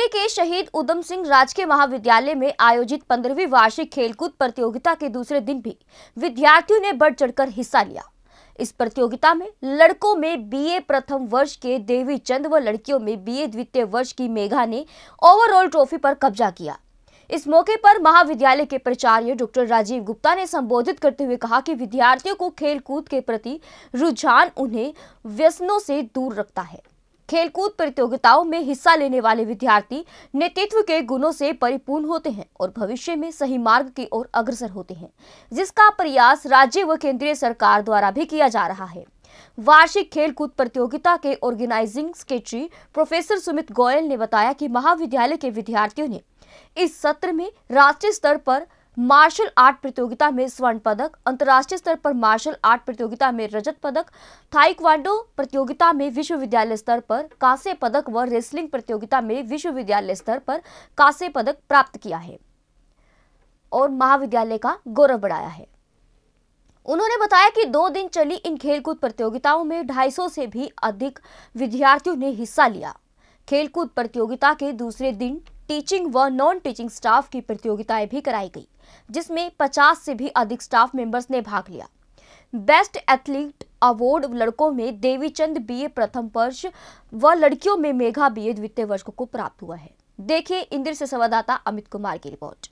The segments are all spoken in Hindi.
के शहीद उधम सिंह राजकीय महाविद्यालय में आयोजित 15वीं वार्षिक खेलकूद प्रतियोगिता के दूसरे दिन भी विद्यार्थियों ने बढ़ चढ़कर हिस्सा लिया। इस प्रतियोगिता में लड़कों में बीए प्रथम वर्ष के देवीचंद व लड़कियों में बीए द्वितीय वर्ष की मेघा ने ओवरऑल ट्रॉफी पर कब्जा किया। इस मौके पर महाविद्यालय के प्राचार्य डॉक्टर राजीव गुप्ता ने संबोधित करते हुए कहा कि विद्यार्थियों को खेलकूद के प्रति रुझान उन्हें व्यसनों से दूर रखता है। खेलकूद प्रतियोगिताओं में हिस्सा लेने वाले विद्यार्थी नेतृत्व के गुणों से परिपूर्ण होते हैं और भविष्य में सही मार्ग की ओर अग्रसर होते हैं, जिसका प्रयास राज्य व केंद्रीय सरकार द्वारा भी किया जा रहा है। वार्षिक खेलकूद प्रतियोगिता के organising secretary professor Sumit Goyal ने बताया कि महाविद्यालय के विद्यार्थियों ने इस सत्र में राष्ट्रीय स्तर पर मार्शल आर्ट प्रतियोगिता में स्वर्ण पदक, अंतर्राष्ट्रीय स्तर पर मार्शल आर्ट प्रतियोगिता में रजत पदक, ताइक्वांडो प्रतियोगिता में विश्वविद्यालय स्तर पर कांस्य पदक व रेसलिंग प्रतियोगिता में विश्वविद्यालय स्तर पर कांस्य पदक प्राप्त किया है और महाविद्यालय का गौरव बढ़ाया है। उन्होंने बताया कि 2 दिन चली इन खेलकूद प्रतियोगिताओं में 250 से भी अधिक विद्यार्थियों ने हिस्सा लिया। खेलकूद प्रतियोगिता के दूसरे दिन टीचिंग व नॉन टीचिंग स्टाफ की प्रतियोगिताएं भी कराई गई, जिसमें 50 से भी अधिक स्टाफ मेंबर्स ने भाग लिया। बेस्ट एथलीट अवार्ड लड़कों में देवीचंद बीए प्रथम वर्ष व लड़कियों में मेघा बीए द्वितीय वर्ष को प्राप्त हुआ है। देखिए इंदिर से संवाददाता अमित कुमार की रिपोर्ट।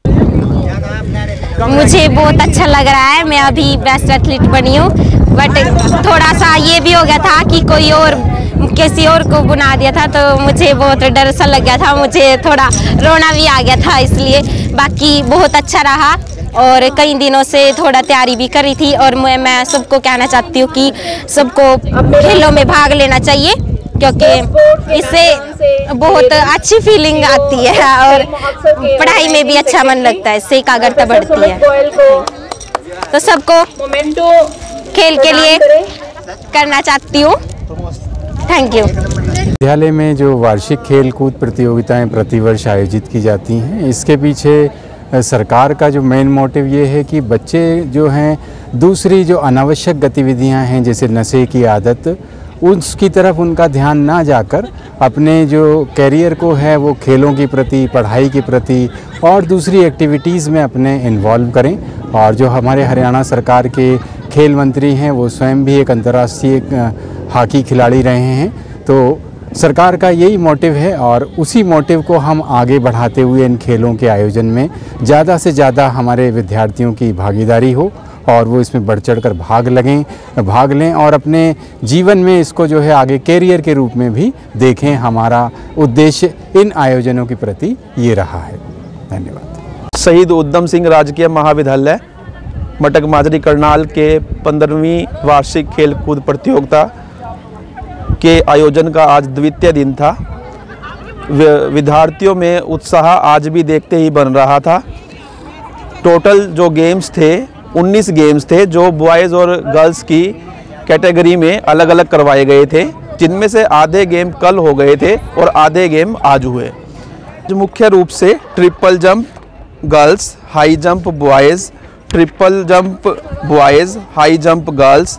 मुझे बहुत अच्छा लग रहा है। मैं अभी बेस्ट एथलीट बनी हूँ, बट थोड़ा सा ये भी हो गया था कि कोई और किसी और को बुला दिया था, तो मुझे बहुत डर सा लग गया था, मुझे थोड़ा रोना भी आ गया था। इसलिए बाकी बहुत अच्छा रहा और कई दिनों से थोड़ा तैयारी भी करी थी। और मैं सबको कहना चाहती हूँ कि सबको खेलों में भाग लेना चाहिए, क्योंकि इससे बहुत अच्छी फीलिंग आती है और पढ़ाई में भी अच्छा मन लगता है, इससे एकाग्रता बढ़ती है। तो सबको खेल के लिए करना चाहती हूँ। Thank you. विद्यालय में जो वार्षिक खेल कूद प्रतियोगिताएं प्रतिवर्ष आयोजित की जाती हैं, इसके पीछे सरकार का जो मेन मोटिव ये है कि बच्चे जो हैं दूसरी जो अनावश्यक गतिविधियां हैं जैसे नशे की आदत, उसकी तरफ उनका ध्यान ना जाकर अपने जो कैरियर को है वो खेलों के प्रति, पढ़ाई के प्रति और दूसरी एक्टिविटीज़ में अपने इन्वॉल्व करें। और जो हमारे हरियाणा सरकार के खेल मंत्री हैं वो स्वयं भी एक अंतर्राष्ट्रीय हॉकी खिलाड़ी रहे हैं, तो सरकार का यही मोटिव है और उसी मोटिव को हम आगे बढ़ाते हुए इन खेलों के आयोजन में ज़्यादा से ज़्यादा हमारे विद्यार्थियों की भागीदारी हो और वो इसमें बढ़ चढ़ कर भाग लें और अपने जीवन में इसको जो है आगे कैरियर के रूप में भी देखें। हमारा उद्देश्य इन आयोजनों के प्रति ये रहा है। धन्यवाद। शहीद उधम सिंह राजकीय महाविद्यालय मटक माजरी करनाल के 15वीं वार्षिक खेल कूद प्रतियोगिता के आयोजन का आज द्वितीय दिन था। विद्यार्थियों में उत्साह आज भी देखते ही बन रहा था। टोटल जो गेम्स थे 19 गेम्स थे, जो बॉयज़ और गर्ल्स की कैटेगरी में अलग अलग करवाए गए थे, जिनमें से आधे गेम कल हो गए थे और आधे गेम आज हुए। जो मुख्य रूप से triple jump girls, high jump boys, triple jump boys, high jump girls,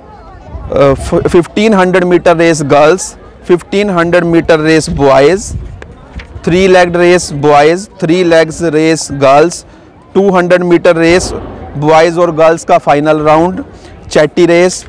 1500 metre race girls, 1500 metre race boys, 3 legged race boys, 3 legs race girls, 200 metre race boys और गर्ल्स का फाइनल राउंड, चैटी रेस,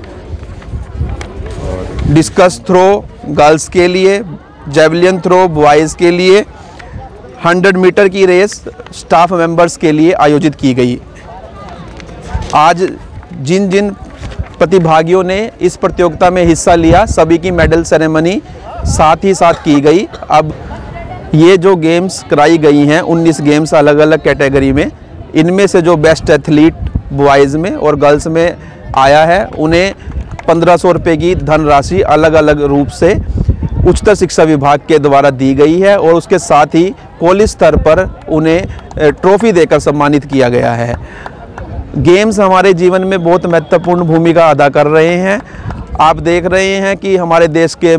डिस्कस थ्रो गर्ल्स के लिए, जेवलिन थ्रो बॉयज़ के लिए, 100 मीटर की रेस स्टाफ मेंबर्स के लिए आयोजित की गई। आज जिन जिन प्रतिभागियों ने इस प्रतियोगिता में हिस्सा लिया, सभी की मेडल सेरेमनी साथ ही साथ की गई। अब ये जो गेम्स कराई गई हैं 19 गेम्स अलग अलग कैटेगरी में, इनमें से जो बेस्ट एथलीट बॉयज़ में और गर्ल्स में आया है उन्हें 1500 रुपये की धनराशि अलग अलग रूप से उच्चतर शिक्षा विभाग के द्वारा दी गई है और उसके साथ ही कॉलेज स्तर पर उन्हें ट्रॉफी देकर सम्मानित किया गया है। गेम्स हमारे जीवन में बहुत महत्वपूर्ण भूमिका अदा कर रहे हैं। आप देख रहे हैं कि हमारे देश के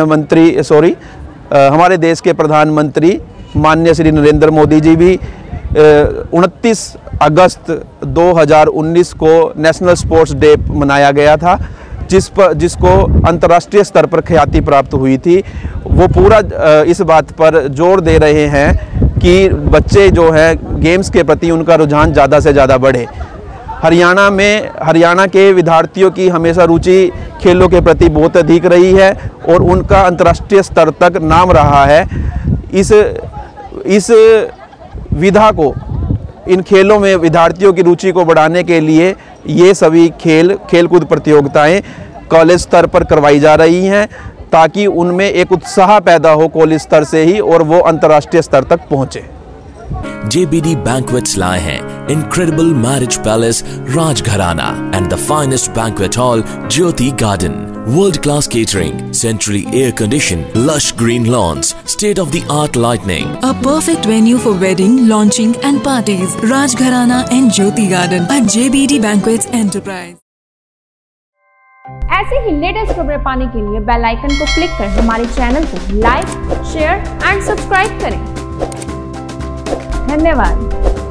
हमारे देश के प्रधानमंत्री माननीय श्री नरेंद्र मोदी जी भी 29 अगस्त 2019 को नेशनल स्पोर्ट्स डे मनाया गया था, जिसको अंतर्राष्ट्रीय स्तर पर ख्याति प्राप्त हुई थी, वो पूरा इस बात पर जोर दे रहे हैं कि बच्चे जो हैं गेम्स के प्रति उनका रुझान ज़्यादा से ज़्यादा बढ़े। हरियाणा के विद्यार्थियों की हमेशा रुचि खेलों के प्रति बहुत अधिक रही है और उनका अंतर्राष्ट्रीय स्तर तक नाम रहा है। इस विधा को, इन खेलों में विद्यार्थियों की रुचि को बढ़ाने के लिए ये सभी खेलकूद प्रतियोगिताएं कॉलेज स्तर पर करवाई जा रही हैं, ताकि उनमें एक उत्साह पैदा हो कॉलेज स्तर से ही और वो अंतर्राष्ट्रीय स्तर तक पहुंचे। JBD Banquets लाए हैं Incredible Marriage Palace Rajgharana and the finest banquet hall Jyoti Garden. World-class catering, centrally air-conditioned, lush green lawns, state-of-the-art lighting. A perfect venue for wedding, launching and parties. Rajgharana and Jyoti Garden at JBD Banquets Enterprise. ऐसे ही लेटेस्ट खबरें पाने के लिए बेल आइकन को क्लिक कर हमारे चैनल को लाइक, शेयर एंड सब्सक्राइब करें। धन्यवाद।